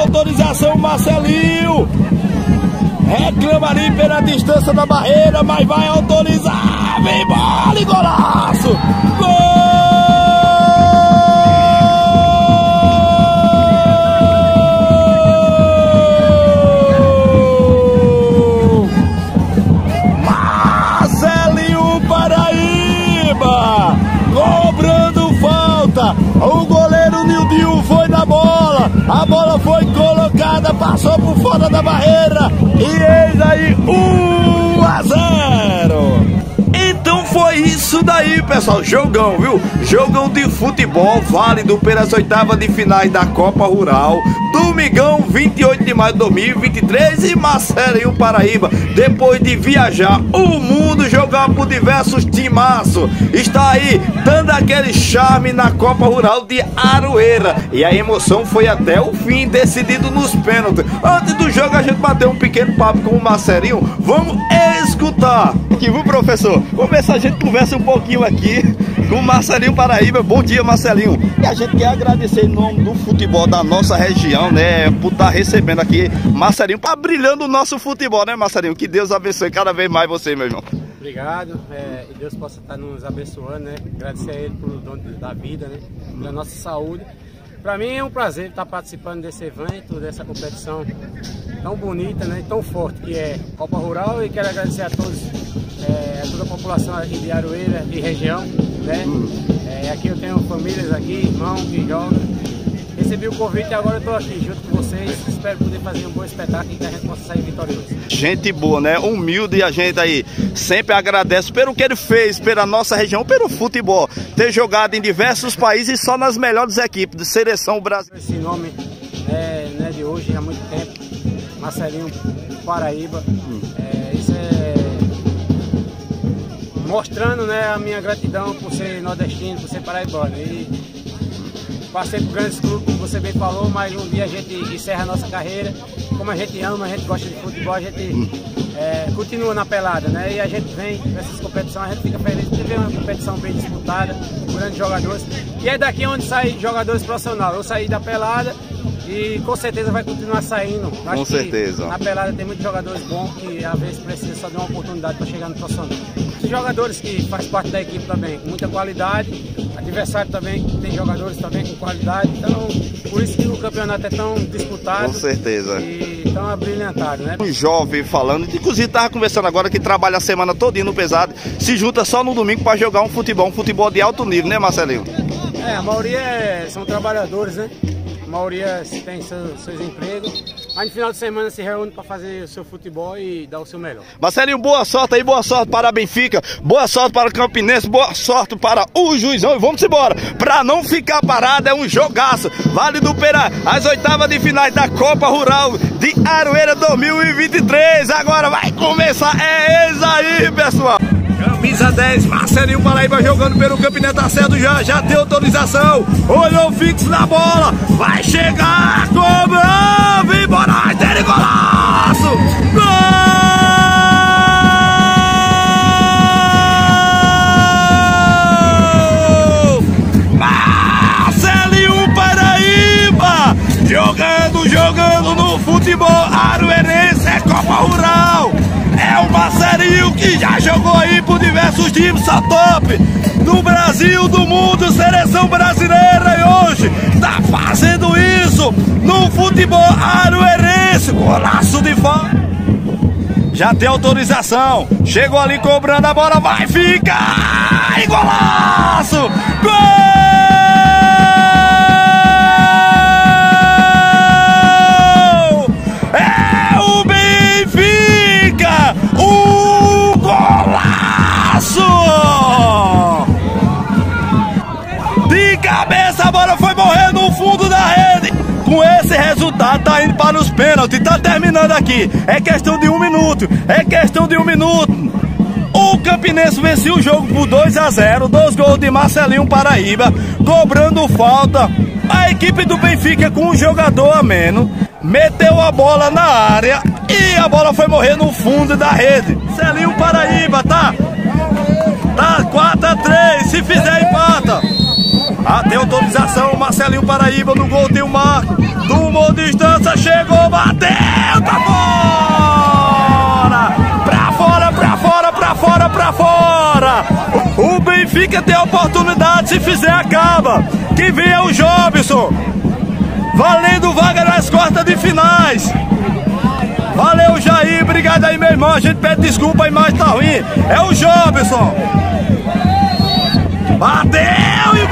autorização Marcelinho. Reclama ali pela distância da barreira, mas vai autorizar. Vem bola e golaço! Gol! Marcelinho Paraíba! Cobrando falta. O goleiro Nildinho foi na bola. A bola foi colocada, passou por fora da barreira. E eis aí 1-0. Então foi isso daí, pessoal. Jogão, viu? Jogão de futebol válido pelas oitavas de finais da Copa Rural. Domingão, 28 de maio de 2023. E Marcelinho Paraíba, depois de viajar o mundo, jogar por diversos timaços, está aí dando aquele charme na Copa Rural de Aroeira. E a emoção foi até o fim, decidido nos pênaltis. Antes do jogo a gente bateu um pequeno papo com o Marcelinho. Vamos escutar. Aqui, viu, professor? Vamos ver se a gente conversa um pouquinho aqui com o Marcelinho Paraíba. Bom dia, Marcelinho. E a gente quer agradecer em nome do futebol da nossa região, né, por estar recebendo aqui Marcelinho, tá brilhando o nosso futebol, né, Marcelinho? Que Deus abençoe cada vez mais você, meu irmão. Obrigado, e Deus possa estar nos abençoando, né? Agradecer a Ele pelo dom da vida, né? Pela nossa saúde. Para mim é um prazer estar participando desse evento, dessa competição tão bonita, né? E tão forte que é Copa Rural, e quero agradecer a todos, a toda a população aqui de Aroeira e região, né? Aqui eu tenho famílias aqui, irmãos que jogam. Recebi o convite e agora eu estou aqui junto com vocês. Espero poder fazer um bom espetáculo e que a gente possa sair vitorioso. Gente boa, né? Humilde, e a gente aí sempre agradece pelo que ele fez, pela nossa região, pelo futebol. Ter jogado em diversos países e só nas melhores equipes de seleção brasileira. Esse nome não é de hoje, há muito tempo. Marcelinho Paraíba. Isso é mostrando, né, a minha gratidão por ser nordestino, por ser paraibano. E passei por grandes clubes, como você bem falou, mas um dia a gente encerra a nossa carreira. Como a gente ama, a gente gosta de futebol, a gente continua na pelada, né? E a gente vem nessas competições, a gente fica feliz porque vê uma competição bem disputada, com grandes jogadores. E é daqui onde saem jogadores profissionais. Eu saí da pelada e com certeza vai continuar saindo. Com certeza. Na pelada tem muitos jogadores bons que às vezes precisam só de uma oportunidade para chegar no profissional. Os jogadores que fazem parte da equipe também, com muita qualidade. Adversário também, tem jogadores também com qualidade. Então, por isso que o campeonato é tão disputado. Com certeza. E tão abrilhantado, né? Um jovem falando, inclusive estava conversando agora que trabalha a semana todinha no pesado, se junta só no domingo para jogar um futebol de alto nível, né, Marcelinho? A maioria são trabalhadores, né? A maioria tem seus empregos, mas no final de semana se reúne para fazer o seu futebol e dar o seu melhor. Marcelinho, boa sorte aí, boa sorte para a Benfica, boa sorte para o Campinense, boa sorte para o Juizão, e vamos embora, para não ficar parado, é um jogaço, válido para as oitavas de finais da Copa Rural de Aroeira 2023, agora vai começar, é isso aí, pessoal! Camisa 10, Marcelinho Paraíba jogando pelo Campinense, tá certo, já tem autorização, olhou fixo na bola, vai chegar, cobrou, vem Moraes, dele, golaço, gol! Marcelinho Paraíba, jogando no futebol aroeirense, é Copa Rural. É o Marcelinho que já jogou aí por diversos times, só top do Brasil, do mundo, seleção brasileira, e hoje tá fazendo isso no futebol aroeirense, golaço de fora. Já tem autorização, chegou ali cobrando a bola, vai ficar, e golaço, gol! De cabeça, a bola foi morrer no fundo da rede. Com esse resultado tá indo para os pênaltis, tá terminando aqui. É questão de 1 minuto, O Campinense venceu o jogo por 2-0, 2 gols de Marcelinho Paraíba, cobrando falta. A equipe do Benfica, com um jogador a menos, meteu a bola na área e a bola foi morrer no fundo da rede. Marcelinho Paraíba, tá 4-3, se fizer empata. Até autorização, Marcelinho Paraíba no gol, tem o Marco, tomou distância, Benfica tem a oportunidade, se fizer acaba. Que venha o Jobson, valendo vaga nas quartas de finais. Valeu, Jair, obrigado aí, meu irmão. A gente pede desculpa, a imagem tá ruim. É o Jobson. Bateu e